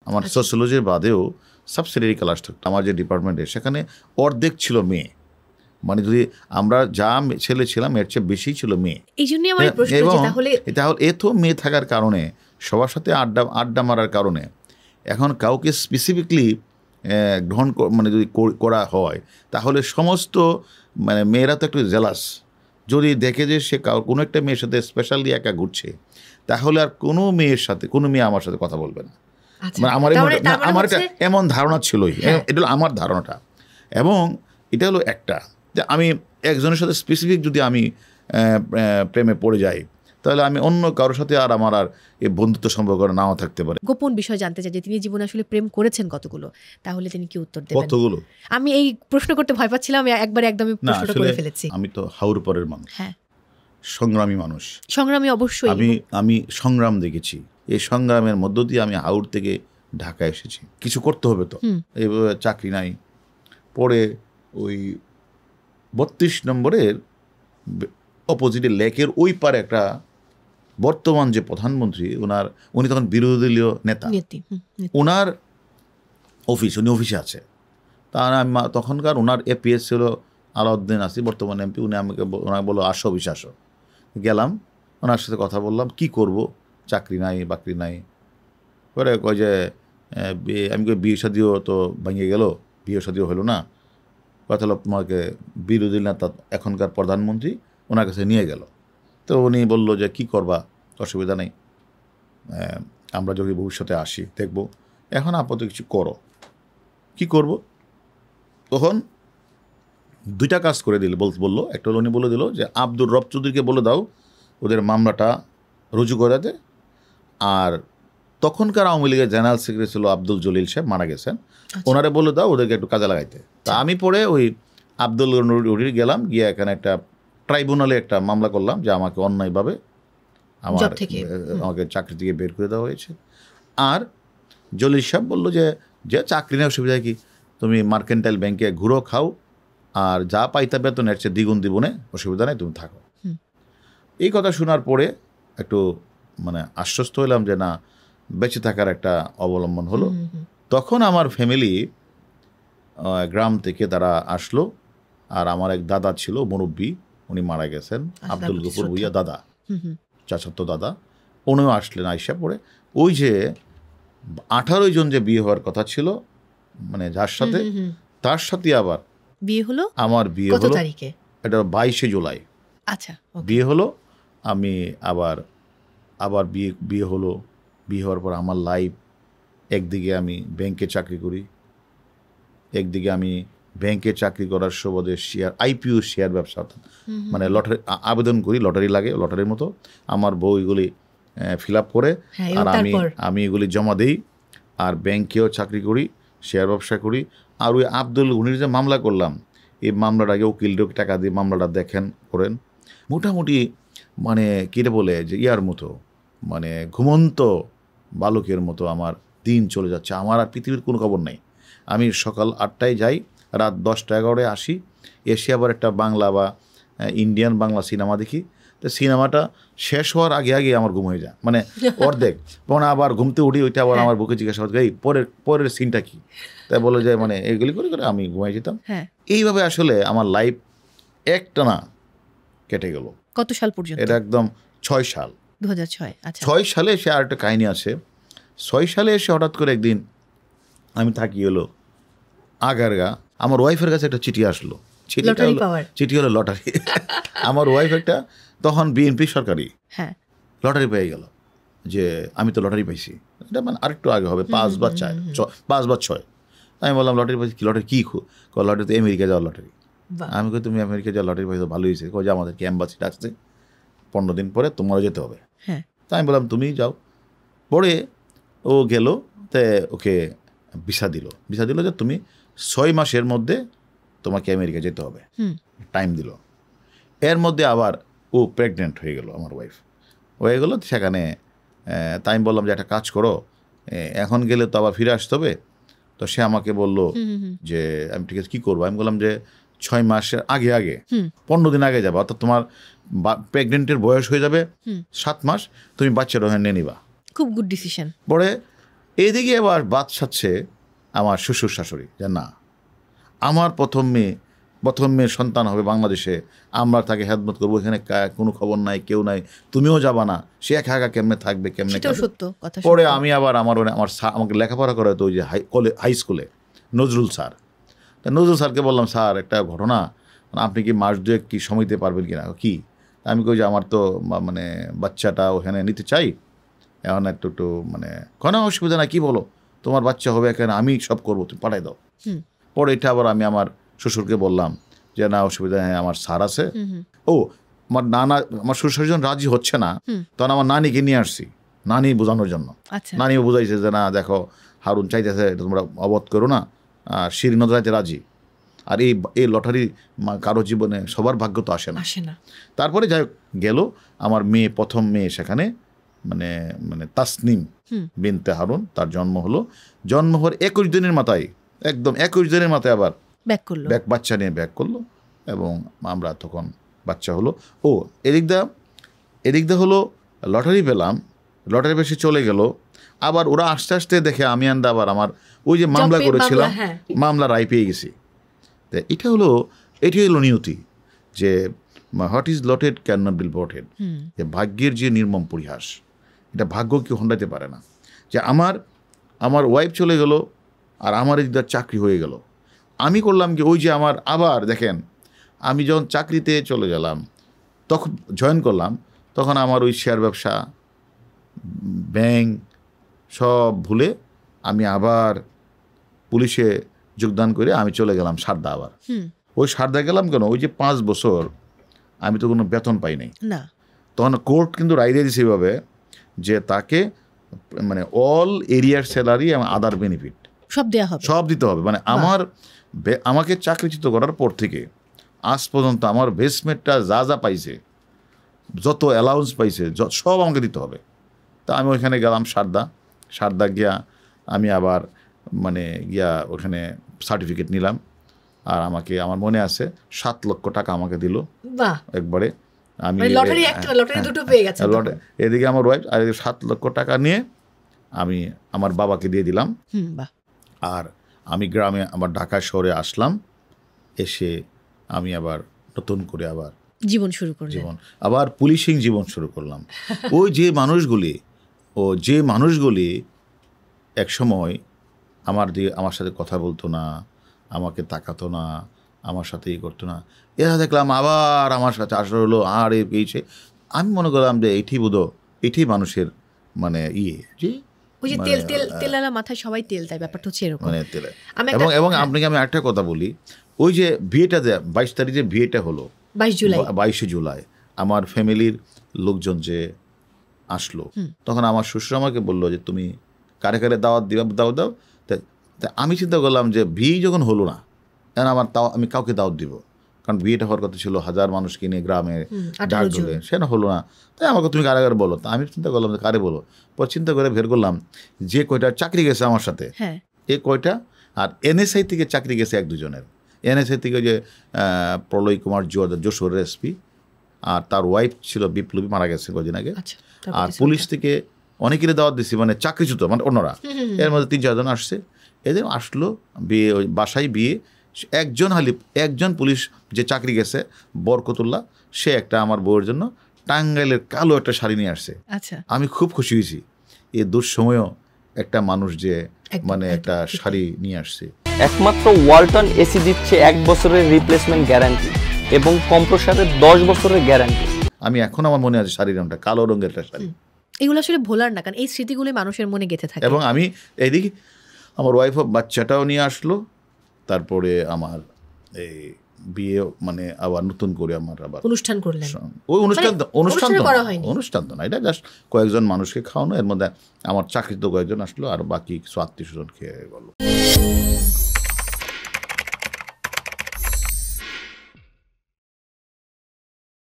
আমার সোশ্যোলজির বাদেও subsidiary class থাকতো আমার যে ডিপার্টমেন্টে, সেখানে অর্ধেক ছিল মেয়ে। মানে যদি আমরা যা ছেলে ছিলাম এর চেয়ে বেশি ছিল মেয়ে। এই জন্যই আমার প্রশ্ন, যে তাহলে এত মেয়ে থাকার কারণে, সবার সাথে আড্ডা মারার কারণে, এখন কাউকে স্পেসিফিকলি গ্রহণ মানে যদি করা হয়, তাহলে সমস্ত মানে মেয়েরা তো একটু জেলাস। যদি দেখে যে সে কোনো একটা মেয়ের সাথে স্পেশালি একা ঘুরছে, তাহলে আর কোনো মেয়ের সাথে, কোনো মেয়ে আমার সাথে কথা বলবে না। মানে আমার এটা এমন ধারণা ছিলই, এটা হলো আমার ধারণাটা। এবং এটা হলো একটা, যে আমি একজনের সাথে স্পেসিফিক যদি আমি প্রেমে পড়ে যাই, তাহলে আমি অন্য কারোর সাথে আর আমার আর এই বন্ধুত্ব সম্পর্ক নাও থাকতে পারে। গোপন বিষয় জানতে চাই যে তিনি জীবনে আসলে প্রেম করেছেন কতগুলো, তাহলে তিনি কি উত্তর দেবেন? কতগুলো? আমি এই প্রশ্ন করতে ভয় পাচ্ছিলাম, একবারে একদমই প্রশ্নটা করে ফেলেছি। আমি তো হাউর পরের মানুষ, সংগ্রামী মানুষ, সংগ্রামী অবশ্যই। আমি সংগ্রাম দেখেছি। এই সংগ্রামের মধ্য দিয়ে আমি হাউর থেকে ঢাকা এসেছি। কিছু করতে হবে তো, এইভাবে চাকরি নাই। পরে ওই 32 নম্বরের অপোজিটে লেকের ওই পারে একটা বর্তমান যে প্রধানমন্ত্রী, উনি তখন বিরোধী দলীয় নেতা, ওনার অফিস, উনি অফিসে আছে। তখনকার ওনার এপিএস ছিল আলাউদ্দিন আসি, বর্তমান এমপি। ওনাকে বললো আসো অফিসে আসো। গেলাম, ওনার সাথে কথা বললাম, কি করব, চাকরি নাই বাকরি নাই। পরে কয় যে আমি বিয়ে শাদিও তো ভেঙে গেল, বিয়ে শাদিও হলো না। কথা হলো তোমাকে বিরোধী নেতা এখনকার প্রধানমন্ত্রী ওনার কাছে নিয়ে গেল। তো উনি বললো যে কি করবা, অসুবিধা নেই, আমরা যদি ভবিষ্যতে আসি দেখব, এখন আপাতত কিছু করো। কি করব? তখন দুইটা কাজ করে দিল, বললো। একটা হলো উনি বলে দিল যে আব্দুর রব চৌধুরীকে বলে দাও ওদের মামলাটা রুজু করাতে। আর তখনকার আওয়ামী লীগের জেনারেল সেক্রেটারি ছিল আব্দুল জলিল সাহেব, মারা গেছেন, ওনারে বলে দাও ওদেরকে একটু কাজে লাগাইতে। তা আমি পরে ওই আব্দুল নুরির গেলাম, গিয়ে এখানে একটা ট্রাইব্যুনালে একটা মামলা করলাম যে আমাকে অন্যায়ভাবে আমাকে চাকরি থেকে বের করে দেওয়া হয়েছে। আর জলিল সাহেব বললো যে চাকরি নেই, অসুবিধা কি, তুমি মার্কেন্টাইল ব্যাংকে ঘুরো, খাও, আর যা পাইতা বেতন এর চেয়ে দ্বিগুণ দিবনে, অসুবিধা নেই, তুমি থাকো। এই কথা শোনার পরে একটু মানে আশ্বস্ত হইলাম যে না, বেঁচে থাকার একটা অবলম্বন হলো। তখন আমার ফ্যামিলি গ্রাম থেকে তারা আসলো। আর আমার এক দাদা ছিল মুরব্বী, উনি মারা গেছেন, আব্দুল গফুর ভুইয়া দাদা, চাচাতো দাদা, উনিও আসলেন। আইসা পড়ে ওই যে 18 জন যে বিয়ে হওয়ার কথা ছিল, মানে যার সাথে, তার সাথে আবার বিয়ে হলো। আমার বিয়ে হলো এটা 22 জুলাই। আচ্ছা, বিয়ে হলো। আমি আবার বিয়ে হলো। বিয়ে হওয়ার পর আমার লাইফ, একদিকে আমি ব্যাংকে চাকরি করি, একদিকে আমি ব্যাংকে চাকরি করার সুবাদে আইপিও শেয়ার ব্যবসা, মানে লটারি আবেদন করি, লটারি লাগে, লটারির মতো আমার বউ এগুলি ফিল আপ করে, আর আমি এগুলি জমা দিই। আর ব্যাংকেও চাকরি করি, শেয়ার ব্যবসা করি। আর ওই আব্দুল গনির যে মামলা করলাম, এই মামলার আগে উকিলকে টাকা দিয়ে মামলাটা করেন। মোটামুটি মানে কিরে বলে যে ইয়ার মতো, মানে ঘুমন্ত বালকের মতো আমার দিন চলে যাচ্ছে। আমার আর পৃথিবীর কোনো খবর নেই। আমি সকাল 8টায় যাই, রাত 10টা-11টায় আসি, এসে আবার একটা বাংলা বা ইন্ডিয়ান বাংলা সিনেমা দেখি। তো সিনেমাটা শেষ হওয়ার আগে আমার ঘুম হয়ে যায়, মানে অর্ধেক। তখন আবার ঘুমতে উঠি, ওইটা আবার আমার বুকে জিজ্ঞাসা করতে, এই পরের সিনটা কি, তাই বলে যায়, মানে এগুলি করে করে আমি ঘুমাই যেতাম। এইভাবে আসলে আমার লাইফ একটানা কেটে গেল। কত সাল পর্যন্ত? এটা একদম 6 সাল, 2006। আচ্ছা, 6 সালে এসে আর একটা কাহিনী আছে। 6 সালে এসে হঠাৎ করে একদিন আমি থাকি হলো আগারগা, আমার ওয়াইফের কাছে একটা চিঠি আসলো। চিঠি হলো লটারি। আমার ওয়াইফ একটা তখন বিএনপি সরকারি লটারি পেয়ে গেল, যে আমি তো লটারি পাইছি। এটা মানে আরেকটু আগে হবে, 5 বা 6। আমি বললাম লটারি পাইছি, লটারি কী? লটারি তো আমেরিকা যাওয়ার লটারি। আমি কই তুমি আমেরিকা যাওয়ার লটারি পাইছো, ভালো হয়েছে। যে আমাদেরকে অ্যাম্বাসি ডাকছে, 15 দিন পরে তোমারও যেতে হবে। তাই আমি বললাম তুমি যাও। পরে ও গেল, তে ওকে ভিসা দিল যে তুমি 6 মাসের মধ্যে তোমাকে আমেরিকা যেতে হবে, টাইম দিল। এর মধ্যে আবার ও প্রেগনেন্ট হয়ে গেল, আমার ওয়াইফ হয়ে গেল সেখানে। তাই আমি বললাম যে একটা কাজ করো, এখন গেলে তো আবার ফিরে আসতে হবে। তো সে আমাকে বলল যে আমি ঠিক আছে কী করবো। আমি বললাম যে 6 মাসের আগে 15 দিন আগে যাবো, অর্থাৎ তোমার প্রেগনেন্টের বয়স হয়ে যাবে 7 মাস, তুমি বাচ্চাটা ওখানে নিয়ে নিবা। খুব গুড ডিসিশন। পরে এইদিকে আবার বাদ সাচ্ছে আমার শ্বশুর শাশুড়ি যে না, আমার প্রথম মেয়ের সন্তান হবে বাংলাদেশে, আমরা তাকে খেদমত করবো, এখানে কোনো খবর নাই, কেউ নাই, তুমিও যাবা না, সে একা একা কেমনে থাকবে, কেমনে। পরে আমি আবার আমাকে লেখাপড়া করা হতো ওই যে হাই স্কুলে নজরুল স্যার। তা নজরুল স্যারকে বললাম, স্যার একটা ঘটনা, আপনি কি মাস দুয়েক কি সময় দিতে পারবেন কিনা? কি? আমি কই যে আমার তো মানে বাচ্চাটা ওখানে নিতে চাই, এখন একটু মানে কোনো অসুবিধা না, কি বলো, তোমার বাচ্চা হবে এখানে, আমি সব করবো, তুমি পাঠাই দাও। পরে এটা আবার আমি আমার শ্বশুরকে বললাম যে না অসুবিধা, হ্যাঁ আমার স্যার আছে। ও আমার আমার শ্বশুর যখন রাজি হচ্ছে না, তখন আমার নানিকে নিয়ে আসছি, নানি বোঝানোর জন্য। নানিও বোঝাইছে যে না দেখো, হারুন চাইতেছে, এটা তোমরা অবধ করো না, আর শিরিনও যাইতে রাজি। আর এই লটারি কারো জীবনে সবার ভাগ্য তো আসে না। তারপরে যাই গেল, আমার প্রথম মেয়ে সেখানে মানে তাসনিম বিনতে হারুন, তার জন্ম হলো। জন্ম হওয়ার 21 দিনের মাথায়, একদম 21 দিনের মাথায় আবার বাচ্চা নিয়ে ব্যাক করলো, এবং আমরা তখন বাচ্চা হলো। ও এদিকদা হলো লটারি পেলাম, লটারি পেশে চলে গেল। আবার ওরা আস্তে আস্তে দেখে আমি আবার আমার ওই যে মামলা করেছিলাম, মামলা রায় পেয়ে গেছি। তো এটি হলো নিয়তি, যে what is lotted can not be blotted, যে ভাগ্যের যে নির্মম পরিহাস, এটা ভাগ্য কেউ হন্ডাতে পারে না। যে আমার ওয়াইফ চলে গেল, আর আমার এদিকটা চাকরি হয়ে গেল। আমি করলাম কি, ওই যে আমার আবার দেখেন, আমি যখন চাকরিতে চলে গেলাম, তখন জয়েন করলাম, তখন আমার ওই শেয়ার ব্যবসা, ব্যাংক সব ভুলে আমি আবার পুলিশে যোগদান করে আমি চলে গেলাম সারদা। আবার ওই সারদা গেলাম কেন, ওই যে 5 বছর আমি তো কোনো বেতন পাই নাই। তখন কোর্ট কিন্তু রায় দিয়ে দিয়েছে এভাবে যে তাকে মানে অল এরিয়ার স্যালারি এবং আদার বেনিফিট সব দিতে হবে। মানে আমাকে চাকরিচ্যুত করার পর থেকে আজ পর্যন্ত আমার বেসমেন্টটা যা পাইছে, যত অ্যালাউন্স পাইছে, সব আমাকে দিতে হবে। তা আমি ওইখানে গেলাম সারদা গিয়া আমি আবার ওখানে সার্টিফিকেট নিলাম। আর আমার মনে আছে 7 লক্ষ টাকা আমাকে দিল একবারে। আমি এদিকে আমার ওয়াইফ, আর 7 লক্ষ টাকা নিয়ে আমি আমার বাবাকে দিয়ে দিলাম। আর আমি গ্রামে আমার ঢাকা শহরে আসলাম, এসে আমি আবার নতুন করে আবার আবার পুলিশিং জীবন শুরু করলাম। ওই যে মানুষগুলি এক সময় আমার সাথে কথা বলতো না, আমাকে তাকাতো না, আমার সাথে করতো না, এরা দেখলাম আবার আমার সাথে আসলে হলো, আর এইছে। আমি মনে করলাম যে এটি মানুষের মানে যে মাথায় সবাই তেল দেয়, ব্যাপারটা হচ্ছে এরকম। এবং আপনাকে আমি একটা কথা বলি, ওই যে বিয়েটা 22 তারিখে বিয়েটা হলো, 22 জুলাই আমার ফ্যামিলির লোকজন যে আসলো, তখন আমার শ্বশুর আমাকে বললো যে তুমি কারে কারে দাওয়াত দিবা, দাও। তা আমি চিন্তা করলাম যে বিয়ে যখন হলো না, এখন আমি কাউকে দাওয়াত দিব, কারণ বিয়েটা হওয়ার কথা ছিল 1000 মানুষকে নিয়ে গ্রামে ডাকলে, সেটা হলো না। তাই আমাকে তুমি কারে কারে বলো। তা আমি চিন্তা করলাম যে কারে বলো। পর চিন্তা করে বের করলাম যে কয়টা চাকরি গেছে আমার সাথে, এই কয়টা, আর NSI থেকে চাকরি গেছে 1-2 জনের। NSI থেকে যে প্রলয় কুমার যশোরের এসপি, আর তার ওয়াইফ ছিল বিপ্লবী, মারা গেছে কদিন আগে। আর পুলিশ থেকে অনেকেরই দাওয়াত দিচ্ছি, মানে চাকরিচ্যুত, মানে অন্যরা, এর মধ্যে 3-4 জন আসছে। এদের আসলো বিয়ে, ওই বাসায় বিয়ে। একজন পুলিশ যে চাকরি গেছে বরকতুল্লাহ, সে একটা আমার বউয়ের জন্য টাঙ্গাইলের কালো একটা শাড়ি নিয়ে আসছে। আমি খুব খুশি হয়েছি, এই দুঃসময়েও একটা মানুষ যে একটা শাড়ি নিয়ে আসছে। একমাত্র ওয়ালটন এসি দিচ্ছে 1 বছরের রিপ্লেসমেন্ট গ্যারান্টি এবং কম্প্রেসারের 10 বছরের গ্যারান্টি। আমি এখন আমার মনে আছে শাড়ির রংটা, কালো রঙের একটা শাড়ি। এগুলো আসলে ভোলার না, কারণ এই স্মৃতিগুলো মানুষের মনে গেঁথে থাকে। এবং আমি এইদিকে আমার ওয়াইফ বাচ্চাটাও নিয়ে আসলো। তারপরে আমার এই বিয়ে আবার নতুন করে আমার আবার অনুষ্ঠান করলেন। ওই অনুষ্ঠান তো না, এটা জাস্ট কয়েকজন মানুষকে খাওয়ানো। এর মধ্যে আমার চাকরিতে কয়েকজন আসলো, আর বাকি কিছু আত্মীয় স্বজন খেয়ে গেল।